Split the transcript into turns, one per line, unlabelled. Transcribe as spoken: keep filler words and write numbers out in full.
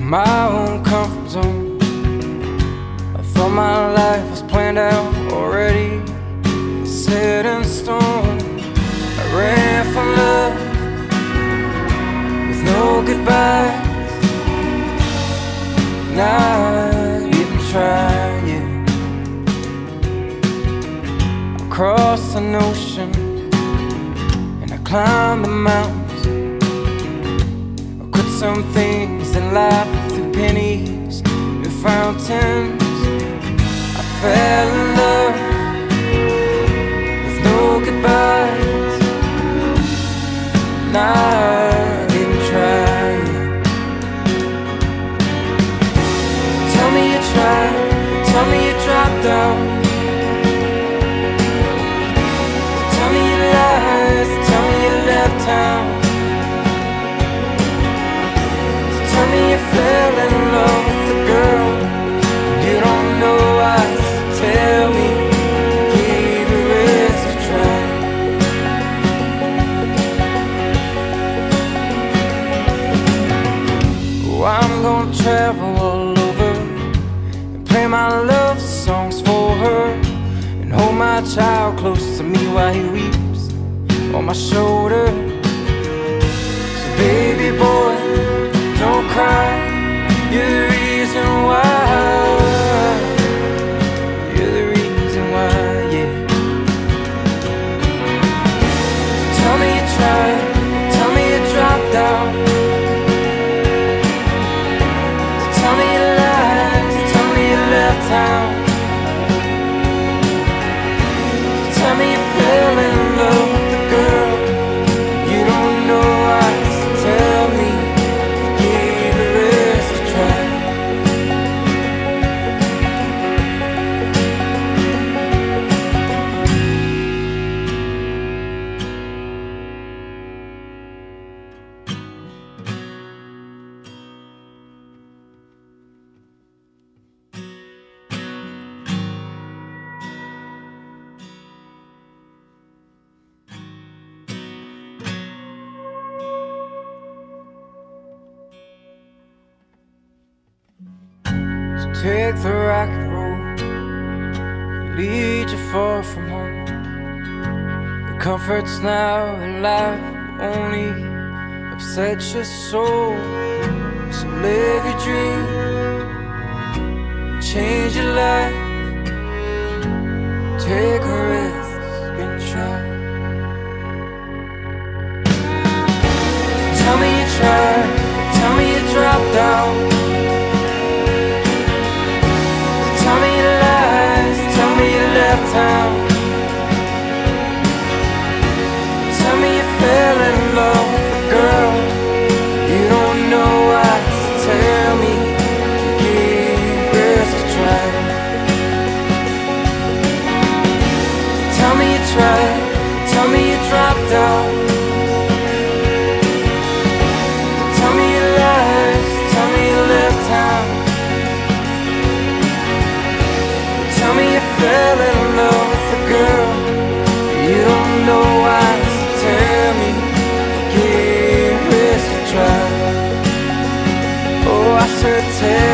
my own comfort zone. I thought my life was planned out already, set in stone. I ran from love with no goodbyes. Not even trying. I crossed an ocean and I climbed the mountains. I quit some things in life through pennies and fountains. I fell in love with no goodbyes. Not even trying. Tell me you tried, tell me you dropped down. Tell me you lied, tell me you left town. Tell me you fell in love with a girl you don't know why. So tell me, give a risk a try. Oh, I'm gonna travel all over and play my love songs for her, and hold my child close to me while he weeps on my shoulder. So baby boy, don't cry, you're the reason why. You're the reason why, yeah. Tell me you tried, tell me you dropped out. Tell me you lied, tell me you left town. Tell me you fell in love with a girl you don't know why. So tell me, give a risk a try. Take the rocket road, lead you far from home. The comforts now in life only upset your soul. So live your dream, change your life, take a risk and try. Tell me you tried, tell me you dropped out. Tell me your lies, tell me you left town. Tell me you fell in love with a girl you don't know why. So tell me, give risk a try. Tell me you tried, tell me you dropped out. Tell me your lies, tell me you left town. Tell me you fell in love with a girl you don't know why. So tell me, give risk a try. Oh, I said tell